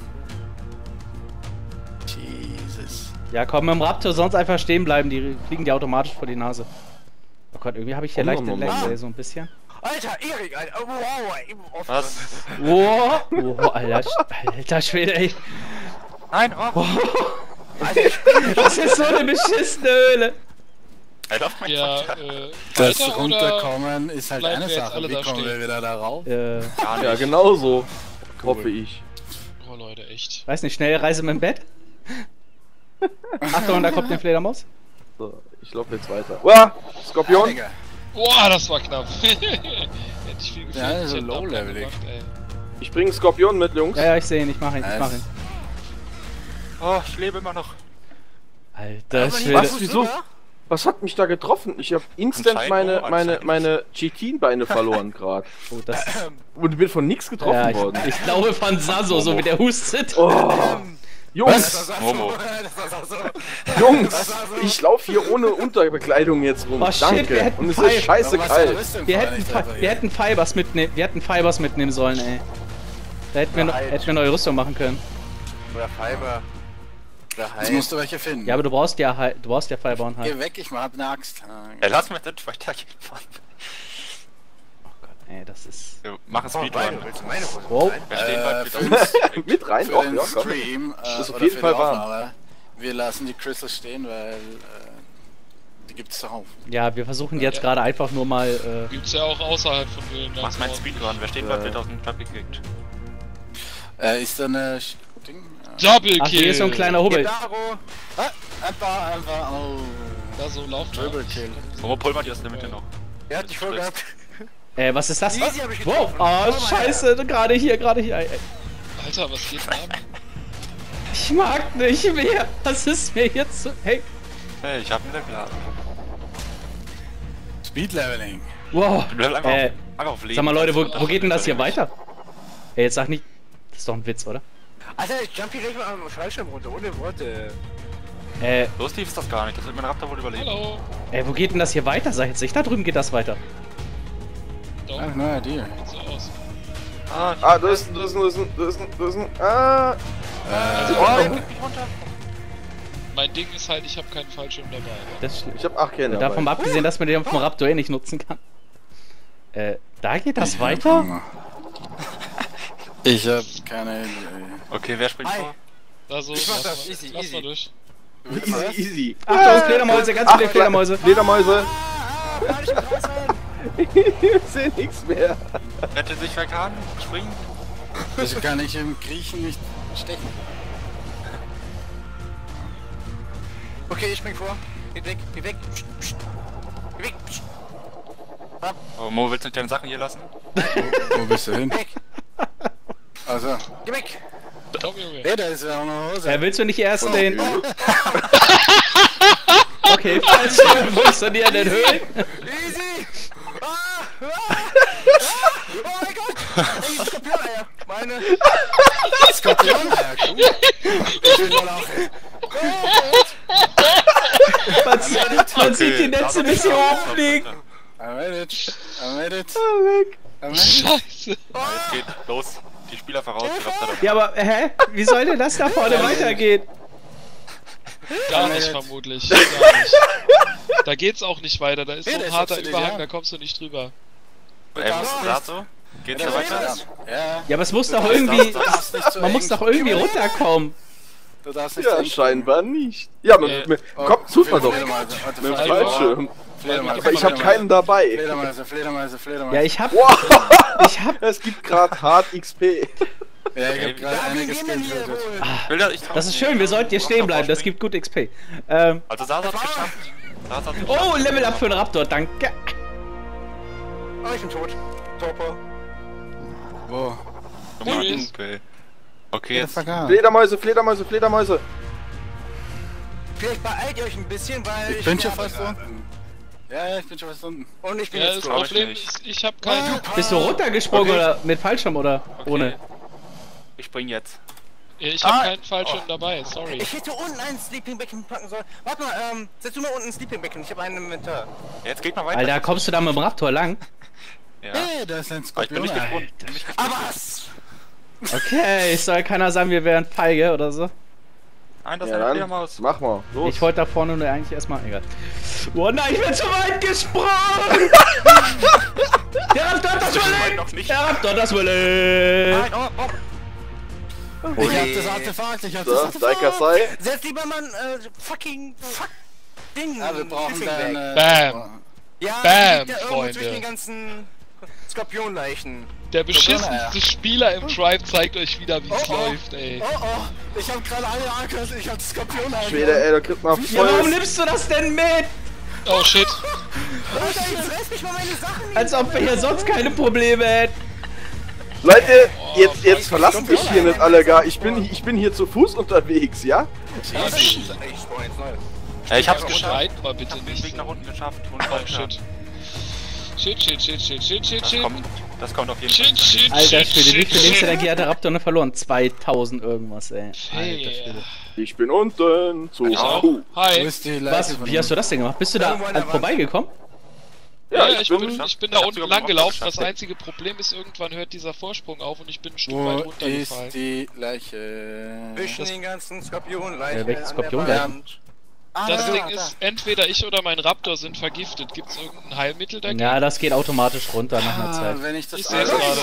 A: Jesus.
B: Ja, komm, mit dem Raptor sonst einfach stehen bleiben, die fliegen dir automatisch vor die Nase. Oh Gott, irgendwie habe ich hier
D: Oh,
B: leichte
D: Mann,
B: Lags,
D: Mann.
B: ey, so ein bisschen.
E: Alter, Erik, Alter. Oh, wow, ey. Oh,
F: Was?
B: Wow, wow, alter, Sch- alter Schwede, ey.
F: Nein, oh.
B: Das ist so eine beschissene Höhle.
F: Er darf mich
C: Ja,
F: nicht.
C: äh,
A: Das
C: weiter oder?
A: runterkommen ist halt
C: bleiben
A: eine
C: wir jetzt
A: Sache.
C: alle
A: Wie
C: da
A: kommen wir
C: stehen?
A: wieder da rauf?
B: Äh,
F: Gar
D: Ja,
F: nicht.
D: genau so. Hoffe ich.
C: Oh Leute, echt.
B: weiß nicht, schnelle Reise mit dem Bett? Achtung, da kommt eine Fledermaus.
D: So, ich laufe jetzt weiter. Uah, Skorpion.
A: Digga.
C: Boah, das war knapp. Hätte ich viel gefehlt.
A: Ja,
C: ich
A: so
C: hätte Abgang
A: low-levelig.
C: gemacht, ey.
D: Ich bringe Skorpion mit, Jungs.
B: Ja, ja, ich sehe ihn, ich mach ihn, ich mach ihn.
F: Oh, ich lebe immer noch.
B: Alter
E: Aber nicht
B: Schwede.
D: Was? Wieso? Was hat mich da getroffen? Ich habe instant
F: Anscheinend
D: meine,
F: auch,
D: meine,
F: anscheinend.
D: meine Chitin-Beine verloren gerade.
B: Oh, das,
D: Und bin von nix getroffen
B: ja,
D: worden.
B: ich, ich glaube von Saso, so wie der hustet.
D: Oh,
E: Ähm,
D: Jungs,
F: Momo.
E: Das war so.
D: Jungs, ich laufe hier ohne Unterbekleidung jetzt rum.
B: Oh, shit, wir
D: Danke.
B: hätten
D: Und es
B: Pfeil.
D: ist scheiße
A: Warum hast du eine
D: kalt.
A: Rüstung
B: Wir
A: vorher
B: hätten,
A: nicht
B: Fi-
A: repariert?
B: wir hätten Fibers mitnehmen, wir hätten Fibers mitnehmen sollen, ey. Da hätten wir, noch,
E: Halt.
B: hätten wir neue Rüstung machen können.
E: Oder Fiber. Oder
A: Jetzt
E: Halt.
A: musst du welche finden.
B: Ja, aber du brauchst ja halt, du brauchst ja Fiber und
A: Geh
B: halt.
A: weg, ich hab eine Axt. Ah,
F: Ja, lass mich nicht weitergehen. Mann.
B: Oh Gott, ey, das ist.
F: Wir machen
E: Oh,
F: Speedrun.
E: meine, willst du meine Runde
B: Wow.
E: sein?
F: Wir stehen
A: Äh,
F: bald
A: für
F: wieder.
A: den,
D: Mit rein?
A: für
D: Och,
A: den
D: ja, komm.
A: Stream äh,
D: ist auf
A: oder
D: jeden
A: für
D: Fall
A: die
D: warm.
A: Aufnahme, wir lassen die Crystals stehen, weil äh, die gibt's zuhauf.
B: Ja, wir versuchen die jetzt gerade einfach nur mal. Äh,
C: Gibt's ja auch außerhalb von Höhlen.
F: Mach
C: ganz
F: mal einen
C: ordentlich.
F: Speedrun. Wer steht bald wird aus dem Platt gekickt.
A: Äh, ist da eine Sch- Ding? Äh,
C: Double
B: ach, hier ist so ein kleiner Hubbel.
E: Gitaro.
A: ah, einfach, einfach, oh.
C: Da so laufen.
A: Triple Kill.
F: Momo, pull mal die aus der Mitte noch.
E: Er hat dich voll gehabt.
B: Äh, was ist das?
E: Easy hab ich
B: Wow,
E: getroffen.
B: oh,
E: Komm mal
B: scheiße, gerade hier, gerade hier. Ey, ey.
C: Alter, was geht denn ab?
B: Ich mag nicht mehr. Das ist mir jetzt zu. Hey.
F: Hey, ich hab ihn geladen.
A: Speed Leveling.
B: Wow.
F: Bleib einfach
B: Äh,
F: auf Einfach auf Leben.
B: Sag mal Leute, wo, wo geht denn das hier weiter? Ey, jetzt sag nicht... Das ist doch ein Witz, oder?
E: Alter, ich jump hier gleich mal am Fallschirm runter, ohne Worte.
B: Äh,
F: So tief ist das gar nicht, das wird mein Raptor wohl überleben.
C: Hallo.
B: ey, wo geht denn das hier weiter? Sag jetzt nicht, da drüben geht das weiter.
C: Doch,
A: I have no idea.
C: sieht so aus.
F: Ah,
D: Ah, da ist ein, da ist ein, da ist ein, da ist ein, da ist ein, ah.
C: Also,
D: Oh,
C: mein, mein Ding ist halt, ich habe keinen Fallschirm dabei.
B: Das ist
D: ich hab acht Kerne
B: davon mal
D: dabei.
B: abgesehen, dass man den auf dem Raptor eh nicht nutzen kann. Äh, da geht das weiter?
A: Ich hab keine Idee.
F: okay, wer springt
E: Hi.
F: vor?
C: Also,
E: Ich mach
C: lass
E: das,
C: mal,
E: easy,
C: lass
E: easy.
C: mal durch.
D: Easy, easy.
B: Achtung, Fledermäuse, ganz viele
D: Ach,
B: Fledermäuse.
D: Fledermäuse.
E: Ah, ah, Fallschirm draußen!
D: Ich seh nichts mehr.
F: Rette sich, wer kann, springen.
A: Also kann ich im Griechen nicht stechen.
E: Okay, ich spring vor. Geht weg, geh weg. Psst, psst. Geh weg. Psst.
F: Oh, Mo, willst du nicht deine Sachen hier lassen?
A: Wo bist du hin?
E: Weg.
A: Also,
E: Geh weg.
C: Komm, Junge.
A: hey, da ist ja auch eine Hose.
B: Äh, willst du nicht erst den... Okay, Fallschirm, wo ist denn hier denn Höhlen?
E: Easy. Ah, ah, ah. Oh mein Gott. Ey, Skorpioneier. Meine.
A: Skorpion? Ja, gut. Ich will mal auch.
B: Man, man sieht die Netze bis hier oben liegen.
A: I made it. I made it.
D: Weg.
A: I made it.
C: Scheiße.
F: Ja, jetzt geht los. Die Spieler voraus, die Raptor dabei.
B: Ja, aber, hä? Wie soll denn das da vorne weitergehen?
C: Gar nicht vermutlich. Gar nicht. Da geht's auch nicht weiter. Da ist
A: Ja,
C: so
A: der
C: ein
A: ist
C: harter
A: obsidian.
C: Überhang, da kommst du nicht drüber.
F: Ey, was ist das so? Geht's
A: Ja,
F: da weiter?
A: Ja,
B: Ja, aber es muss doch irgendwie...
A: du darfst nicht so
B: Man muss
A: eng-
B: doch irgendwie runterkommen.
A: Du darfst nicht
D: Ja,
A: so eng-
D: scheinbar nicht. Ja, mit,
C: Äh,
D: mit,
A: Oh,
D: komm, tut mal doch.
A: Fledermäuse, warte,
D: Mit dem
A: Fledermäuse.
D: Fallschirm.
A: Fledermäuse,
D: Aber ich hab
A: Fledermäuse.
D: keinen dabei.
A: Fledermäuse, Fledermäuse, Fledermäuse.
B: Ja, ich hab...
D: Wow,
B: Ich hab...
D: es gibt gerade hart X P.
A: Ja, ich
F: Ey,
A: hab gerade
E: Ja, wie
A: einiges
E: gehen denn hier
A: getötet.
E: wohl?
F: Will das, ich trau
B: Das ist
F: mich.
B: schön, wir sollten hier stehen bleiben, das gibt gut X P. Ähm...
F: Also Sasa hat's geschafft. Sasa hat's geschafft.
B: Oh, Level Up für einen Raptor, danke.
E: Oh, ich bin tot. Topo.
A: Wo?
F: Immer
C: Hier ist-
F: dunkel. Okay, jetzt.
A: Vergaß.
D: Fledermäuse, Fledermäuse, Fledermäuse.
E: Vielleicht beeilt ihr euch ein bisschen, weil
A: Ich bin schon
E: sterbe
A: fast
E: gerade.
A: unten. Ja, ja, ich bin schon fast unten.
E: Und ich bin
C: Ja,
E: jetzt
C: das
F: glaub
E: tot.
F: ich
C: Problem
F: nicht.
C: ist, ich habe keinen.
B: Bist du runtergesprungen
A: Okay.
B: oder mit Fallschirm oder
F: Okay.
B: ohne?
F: Ich spring jetzt.
C: Ich habe
E: Ah.
C: keinen Fallschirm dabei, sorry.
E: Ich hätte unten ein Sleeping Becken packen sollen. Warte mal, ähm, setz du mal unten ein Sleeping Becken. Ich habe einen im Inventar.
F: Jetzt geht mal weiter.
B: Alter, kommst du da mit dem Raptor lang?
F: Ja.
A: Hey, da ist ein
F: Aber ich bin
A: Skorpion.
F: nicht gesprungen. Ich bin nicht gesprungen.
E: Aber was?
B: Okay, es soll keiner sagen, wir wären feige oder so.
F: Nein, das ist
D: Ja,
F: eine
D: dann
F: Fledermaus.
D: mach mal. Los.
B: Ich wollte da vorne nur eigentlich erstmal... Egal. Oh nein, ich bin zu weit gesprungen! Der Raptor hat das
F: weit
B: überlebt!
F: noch nicht.
B: Der Raptor hat das überlebt!
E: Nein, oh, oh.
A: Ich hab das Artefakt, ich hab das
D: So,
A: Artefakt.
D: Daika sei.
E: Setz lieber mal ein äh, fucking fuck Ding.
A: Ja, wir brauchen
E: Sleeping Bag.
A: deine...
C: Bam.
E: Ja,
C: Bam,
E: liegt da irgendwo
C: Freunde.
E: zwischen den ganzen Skorpionleichen.
C: Der beschissenste
A: ja.
C: Spieler im Tribe zeigt euch wieder, wie es
A: Oh, oh.
C: läuft, ey.
A: Oh, oh, ich hab gerade alle Arkas, ich hab Skorpion
D: Schwede, ey, da kriegt man
B: Ja, warum
D: voll.
B: nimmst du das denn mit?
C: Oh shit.
E: Alter, jetzt reiß mich mal meine Sachen nicht.
B: Als ob wir hier sonst keine Probleme hätten.
D: Leute, jetzt, jetzt verlasst mich hier nicht alle gar. Ich bin, ich bin hier zu Fuß unterwegs, ja?
E: Ich spawn jetzt neu.
F: Ja, ich hab's geschafft.
C: Schreit mal
F: Ich
C: bitte
F: hab den
C: nicht.
F: Weg nach unten geschafft. Und
C: Oh shit. Shit, shit, shit, shit, shit, shit,
F: Das
C: shit.
F: kommt, das kommt auf jeden Fall.
C: Shit, shit,
B: Alter
C: shit,
B: Schwede, wie
C: shit,
B: viel
C: shit.
B: Lebensenergie hat der Raptor noch verloren? zweitausend irgendwas, ey. Alter
C: Hey.
B: Schwede.
D: Ich bin unten zu
C: Ich auch.
D: Fuß.
A: Wo
C: Hi.
A: ist die Leiche
B: Was?
A: von
B: Wie hast du das denn gemacht? Bist du da
E: Irgendwo an der
B: an-
E: Wand.
B: vorbeigekommen?
C: Ja,
D: Ja,
C: ich,
D: ich
C: bin,
D: bin-
C: ich bin
F: ich
C: da
F: hab
C: unten
F: sogar
C: lang
F: beim
C: gelaufen.
F: geschafft.
C: Das einzige Problem ist, irgendwann hört dieser Vorsprung auf und ich bin ein Stück weit
A: Wo ist
C: runtergefallen.
A: die Leiche?
E: Zwischen den ganzen Skorpionleichen.
B: Äh, welche
E: an der
B: Skorpionleichen?
E: Wand.
A: Ah,
C: Das
A: da,
C: Ding
A: da.
C: ist, entweder ich oder mein Raptor sind vergiftet. Gibt's irgendein Heilmittel dagegen?
B: Ja, das geht automatisch runter nach einer
A: Ah,
B: Zeit.
A: wenn ich das
C: Ich seh's
A: Ah,
C: gerade.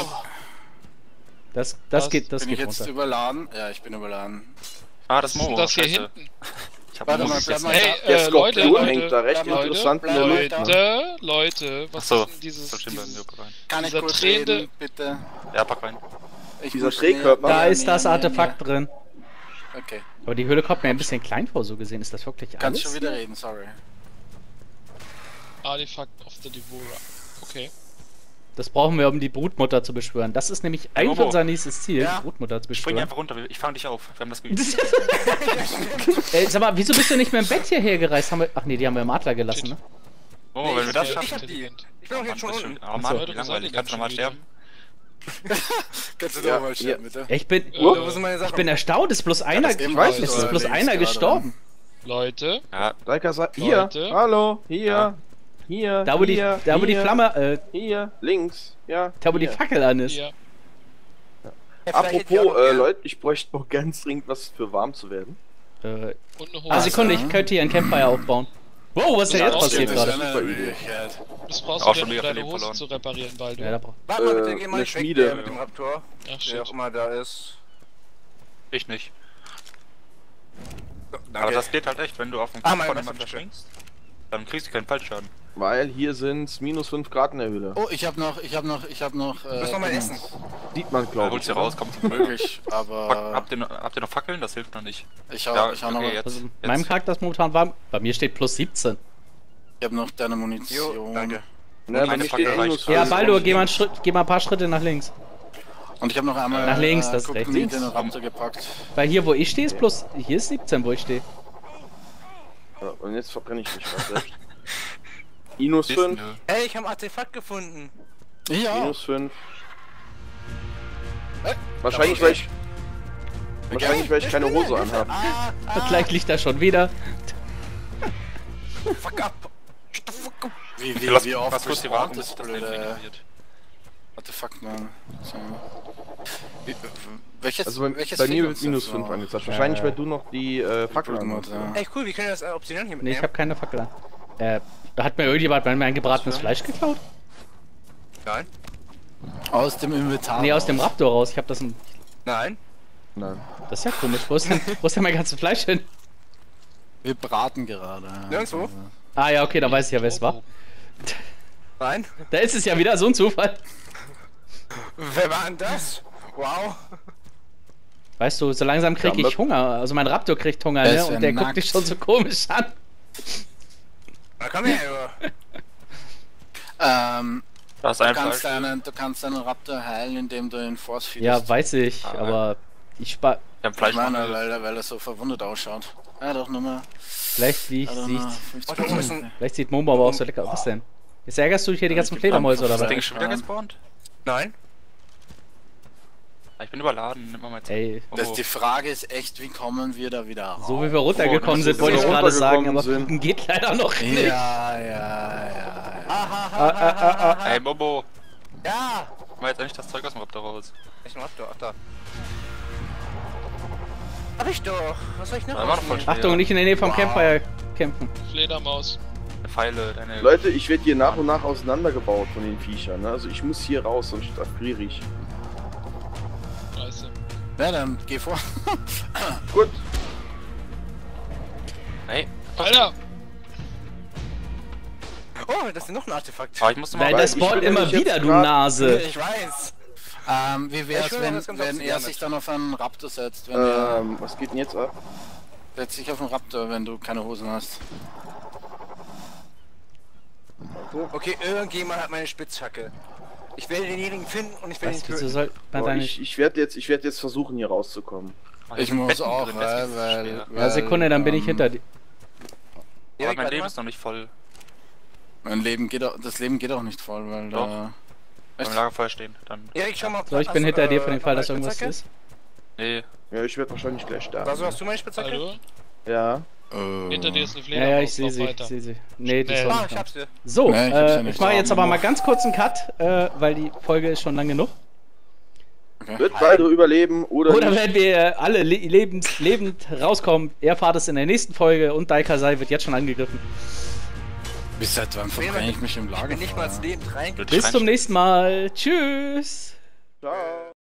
B: Das, das
C: Was?
B: geht, das
A: Bin ich
B: geht
A: jetzt
B: runter.
A: überladen? Ja, ich bin überladen.
F: Ah, das
C: Was ist denn
F: Momo.
C: das hier
F: Scheiße.
C: hinten?
F: Ich hab
A: Warte
F: Momo
A: mal, bleib
F: gegessen.
A: mal
C: Hey,
A: da.
D: Der
C: äh, Leute,
D: Skorpion hängt
C: Leute,
D: da recht
A: Leute,
D: interessant in der
A: bleib
D: Luft.
A: da.
C: Leute, Leute, was
F: Achso,
C: ist denn dieses,
F: so schlimm bei mir
C: dieses
F: rein.
A: Kann ich
C: dieser
A: kurz
C: drehende-
A: reden, bitte?
F: Ja, pack rein.
A: Ich
D: Dieser
A: muss
D: Drehkörper.
A: näher-
B: Da
A: näher,
B: ist das
A: näher,
B: Artefakt drin.
A: näher. Okay,
B: Aber die Höhle kommt mir ein bisschen klein vor, so gesehen. Ist das wirklich alles?
A: kannst schon wieder reden, sorry.
C: Artifact of the Devourer. Okay.
B: Das brauchen wir, um die Brutmutter zu beschwören. Das ist nämlich eigentlich
F: Momo.
B: unser nächstes Ziel,
E: Ja.
B: die Brutmutter zu
F: Spring
B: beschwören.
F: einfach runter, ich fang dich auf. Wir haben das geübt.
B: Ey, sag mal, wieso bist du nicht mehr im Bett hierher gereist? Haben wir... Ach nee, die haben wir im Adler gelassen, ne?
F: Oh, wenn wir das
E: ich
F: schaffen.
E: hab die. Ich bin
F: Oh
E: doch jetzt
F: Mann,
E: schon
F: das ist
E: unten.
F: schon- oh Mann, wie langweilig. Kannst du nochmal sterben?
A: Kannst du
D: Ja,
A: doch mal sterben, bitte?
B: Ich bin,
C: Äh,
E: Wo sind meine Sachen?
B: ich bin erstaunt, es ist bloß einer,
A: das
B: ich
A: eben
B: weiß,
A: heute
B: es ist
A: oder
B: bloß
A: links
B: einer
A: gerade.
B: gestorben.
C: Leute,
F: Ja,
D: Daika sagt, hier,
C: Leute.
D: hallo, hier,
F: Ja.
D: hier,
B: Da wo die,
D: hier,
B: da wo die
D: hier,
B: Flamme, äh,
D: hier, links, ja,
B: da wo die
D: hier.
B: Fackel an ist.
C: hier.
E: Ja, vielleicht hätte ich auch
D: Apropos,
E: noch
D: äh,
E: gern.
D: Leute, ich bräuchte noch ganz dringend was für warm zu werden.
B: Äh,
C: Und eine Hose.
B: ah, Sekunde,
A: Also,
B: ich könnte hier ein Campfire aufbauen. Wow, was ist denn
C: Ja,
B: jetzt
C: das
B: passiert
C: stimmt,
B: gerade?
A: Das ist
D: Super
A: eine
D: Idee.
A: Möglichkeit.
C: Das brauchst
F: Auch
C: du
F: schon
C: denn, um
F: mega
C: deine
F: viel
C: Hose
F: verloren.
C: zu reparieren, Baldur.
B: Ja, da brauch-
E: Warte mal
D: Äh,
E: bitte, geh mal
D: eine
E: nicht weg
D: Schmiede.
E: der mit dem Raptor.
C: Ach,
E: Wer
C: shit.
E: auch immer da ist.
F: ich nicht.
E: So,
F: Aber
E: danke.
F: das geht halt echt, wenn du auf den
E: Ah,
F: Kopf
E: mein
F: von
E: Messer,
F: jemandem
E: bitte.
F: springst, dann kriegst du keinen Fallschaden.
D: Weil hier sind minus fünf Grad in der Höhle.
A: Oh, ich hab noch, ich hab noch, ich hab noch. Äh,
E: Du musst noch mal essen.
D: Sieht man,
F: Ja,
D: glaube
F: holst
D: ich.
F: du raus, komm.
A: Möglich,
F: Fuck,
A: aber
F: habt, ihr noch, habt ihr noch Fackeln? Das hilft noch nicht.
A: ich hab,
F: Ja,
A: ich hab noch,
F: okay, jetzt.
B: Also,
F: jetzt.
B: meinem Charakter ist momentan warm. Bei mir steht plus siebzehn.
A: ich hab noch deine Munition.
E: Jo, danke.
D: Ne, bei
F: Eine
D: mir
F: Fackel
D: steht minus
F: reicht.
B: Ja,
D: fünf.
B: Baldur, geh mal, einen Schritt, geh mal ein paar Schritte nach links.
A: Und ich hab noch einmal
B: Nach links, das ist
A: gucken,
B: rechts.
A: wie den Raptor gepackt.
B: Weil hier, wo ich stehe, ist plus, hier ist siebzehn, wo ich stehe.
D: Ja, und jetzt verbrenne ich mich was selbst. Minus
F: Siehst du?
D: fünf,
E: Ey, ich hab ein Artefakt gefunden.
A: Ja.
D: minus fünf.
A: Äh,
D: Wahrscheinlich, weil ich, wahrscheinlich, weil ich keine
E: Hilfe,
D: Hose
E: Hilfe.
D: anhabe.
E: Ah, ah,
B: Gleich liegt er schon wieder.
E: fuck up. Shut the fuck up.
A: Wie, wie,
F: Lass,
A: wie oft
F: lass kurz die Warnung,
A: das
F: bis das
A: blöde...
F: regeneriert.
A: Artefakt, man. So. Wie, welches,
D: Also bei,
A: welches
D: bei
A: fehlt
D: mir wird
A: uns
D: minus
A: jetzt
D: fünf
A: noch?
D: angezeigt. Wahrscheinlich,
B: Äh,
D: weil du noch die äh, Fackel
A: Blutmod,
D: anhast.
A: ja.
E: Ey, cool, wie können wir das äh, Obsidian hier
B: Nee,
E: mitnehmen?
B: ich habe keine Fackel an. Äh, da hat mir irgendjemand mein, mein gebratenes Fleisch geklaut?
E: Nein.
A: Aus dem Inventar.
B: Nee, aus dem Raptor raus. Ich hab das ein,
E: Nein.
D: Nein.
B: das ist ja komisch. Wo ist denn, wo ist denn mein ganzes Fleisch hin?
A: Wir braten gerade.
E: Nirgendwo?
B: Ah ja, okay, dann weiß ich ja, wer es war.
E: Nein.
B: Da ist es ja wieder, so ein Zufall.
E: Wer war denn das? Wow.
B: Weißt du, so langsam krieg
D: Ja,
B: ich Hunger. Also mein Raptor kriegt Hunger,
A: Der
B: ne?
A: ist ja
B: Und der
A: nackt.
B: guckt dich schon so komisch an.
E: Na komm her, Junge.
A: Ähm,
F: Da ist
A: du
F: ein
A: kannst,
F: Fleisch.
A: deinen, du kannst deinen Raptor heilen, indem du ihn Force feedest.
B: Ja, weiß ich,
F: Ah,
B: aber ich spar.
F: Ich hab
A: Ich
F: Fleisch
A: meine, weil, er- weil er so verwundet ausschaut. Ja, doch, Nummer.
B: Vielleicht, wie ich,
A: Also
B: sieht,
A: nur fünfzig
E: Oh, da oben ist ein...
B: vielleicht sieht Momo aber auch so lecker aus. Was denn? Jetzt ärgerst du dich hier die ganzen
A: ich
B: Fledermäuse oder
F: Das
B: was?
F: Ding ist schon wieder gespawnt?
E: Nein.
F: Ah, Ich bin überladen, nimm mal mal Zeit.
B: Ey,
F: Oh,
A: Das, die Frage ist echt, wie kommen wir da wieder raus?
B: so wie wir runtergekommen
F: Oh,
B: sind,
F: das
B: wollte
F: ist
B: ich
D: so
B: gerade sagen, aber
D: runtergekommen sind.
B: fliegen geht leider noch nicht.
A: Ja, ja, ja, ja.
E: Ah,
B: Ah, ah, ah, ah.
F: Hey Bobo,
E: Ja.
F: mal jetzt endlich das Zeug aus dem Raptor raus.
E: Ich mach doch, ach da. Hab ich doch. Was soll ich noch
F: Da war doch voll
E: rausnehmen?
F: schwer.
B: Achtung, nicht in der Nähe vom
E: Wow.
B: Campfire kämpfen.
C: Fledermaus.
F: Deine Pfeile, deine...
D: Leute, ich werde hier nach und nach auseinandergebaut von den Viechern. Ne? Also ich muss hier raus, sonst erfriere ich.
C: Scheiße.
A: Ja, dann geh vor.
D: Gut.
F: Hey,
C: Alter!
E: Oh, das ist noch ein Artefakt.
F: aber ich musste mal...
B: Weil
D: Weil
B: das
D: ich
B: spawnt
D: bin
B: immer
D: nämlich jetzt
B: wieder, du
D: grad-
B: Nase.
E: Ich weiß.
A: Ähm, wie
E: Ich
A: wär's,
E: will
A: wenn,
E: das ganz
A: wenn
E: Obsidian
A: er
E: mit.
A: sich dann auf einen Raptor setzt? Wenn er
D: Ähm, was geht denn jetzt ab?
A: setzt sich auf einen Raptor, wenn du keine Hosen hast.
E: Okay, irgendjemand hat meine Spitzhacke. Ich werde denjenigen finden und ich werde ihn
B: Was, wieso
E: töten.
B: soll man
D: Boah,
B: da
D: ich
B: nicht...
D: ich werde jetzt, ich werd jetzt versuchen, hier rauszukommen.
F: Ah,
A: Ich
F: hier sind
A: muss
F: Betten
A: auch,
F: drin,
A: weil,
F: das ist
A: weil,
F: schwer.
A: weil...
B: Ja, Sekunde, dann bin ich
A: ähm,
B: hinter dir.
F: Aber
E: Erik,
F: mein
E: warte
F: Leben
E: mal.
F: ist noch nicht voll.
A: Mein Leben geht auch, das Leben geht auch nicht voll, weil
F: Doch.
A: da...
F: Beim Lagerfeuer stehen, dann...
E: Erik, schau mal.
B: So, ich bin
E: hast
B: hinter
E: du,
B: dir
E: äh,
B: für den Fall, dass
E: meine
B: irgendwas
E: Spitzhacke?
B: ist.
F: Nee,
D: Ja, ich werde wahrscheinlich gleich sterben.
E: Also hast du meine Spitzhacke?
C: Hallo?
D: Ja.
A: Äh,
C: Hinter dir ist eine
B: Ja,
C: Fledermaus.
B: ja, ich sehe
C: lauf
B: sie, ich
C: weiter.
B: sehe sie. Nee, die
C: Schnell.
B: soll
E: Ah,
B: nicht
E: ich
B: kommen.
E: hab's dir.
B: So,
A: Nee, ich hab's ja
B: äh,
A: nicht.
B: ich mache jetzt aber
A: Warum
B: mal
A: noch?
B: ganz kurz einen Cut, äh, weil die Folge ist schon lang genug.
A: Okay.
D: Wird Baldur überleben oder,
B: Oder
D: nicht?
B: werden wir alle le lebend, lebend rauskommen? Erfahrt es in der nächsten Folge und Daikasai wird jetzt schon angegriffen.
A: Bis seit wann verbrenne ich mich im
E: Ich
A: Lager?
E: bin nicht mal ins Leben rein.
F: Wird
B: Bis
F: rein-
B: zum nächsten Mal. Tschüss.
D: Ciao.